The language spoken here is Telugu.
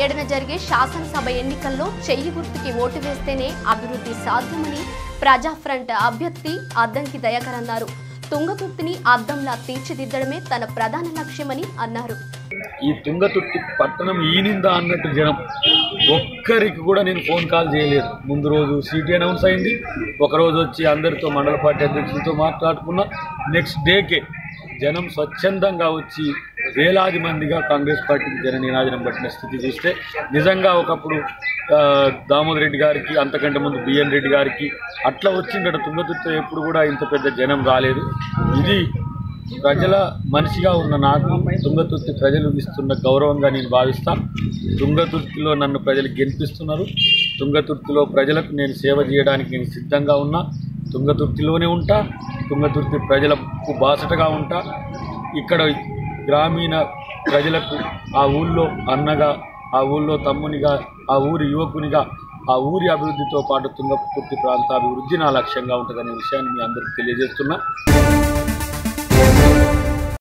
7న జరిగే శాసనసభ ఎన్నికల్లో చెయ్యి గుర్తుకి ఓటు వేస్తేనే అభివృద్ధి సాధ్యమని ప్రజా ఫ్రంట్ అభ్యర్థి అద్దంకి దయాకర్ అన్నారు. తుంగతుర్తిని అద్దంలా తీర్చిదిద్దడమే తన ప్రధాన లక్ష్యమని అన్నారు. ఈ తుంగతుర్తి పట్టణం ఈనిందా అన్నట్టు జనం ఒక్కరికి కూడా నేను ఫోన్ కాల్ చేయలేదు. ముందు రోజు సీటీ అనౌన్స్ అయింది, ఒకరోజు వచ్చి అందరితో మండల పార్టీ అధ్యక్షులతో మాట్లాడుకున్నా. నెక్స్ట్ డేకే జనం స్వచ్ఛందంగా వచ్చి వేలాది మందిగా కాంగ్రెస్ పార్టీకి జన నినాదనం పట్టిన స్థితి చూస్తే నిజంగా ఒకప్పుడు దామోదర్ రెడ్డి గారికి, అంతకంటే ముందు బిఎన్ రెడ్డి గారికి అట్లా వచ్చిందట. తుంగతుర్తిలో ఎప్పుడు కూడా ఇంత పెద్ద జనం రాలేదు. ఇది ప్రజల మనిషిగా ఉన్న నాకు తుంగతుర్తి ప్రజలు ఇస్తున్న గౌరవంగా నేను భావిస్తా. తుంగతుర్తిలో నన్ను ప్రజలు గెలిపిస్తున్నారు. తుంగతుర్తిలో ప్రజలకు నేను సేవ చేయడానికి నేను సిద్ధంగా ఉన్నా. తుంగతుర్తిలోనే ఉంటా, తుంగతుర్తి ప్రజలకు బాసటగా ఉంటా. ఇక్కడ గ్రామీణ ప్రజలకు ఆ ఊళ్ళో అన్నగా, ఆ ఊళ్ళో తమ్మునిగా, ఆ ఊరి యువకునిగా, ఆ ఊరి అభివృద్ధితో పాటు తుంగతుర్తి ప్రాంత అభివృద్ధి నా లక్ష్యంగా ఉంటుందనే విషయాన్ని మీ అందరికీ తెలియజేస్తున్నా.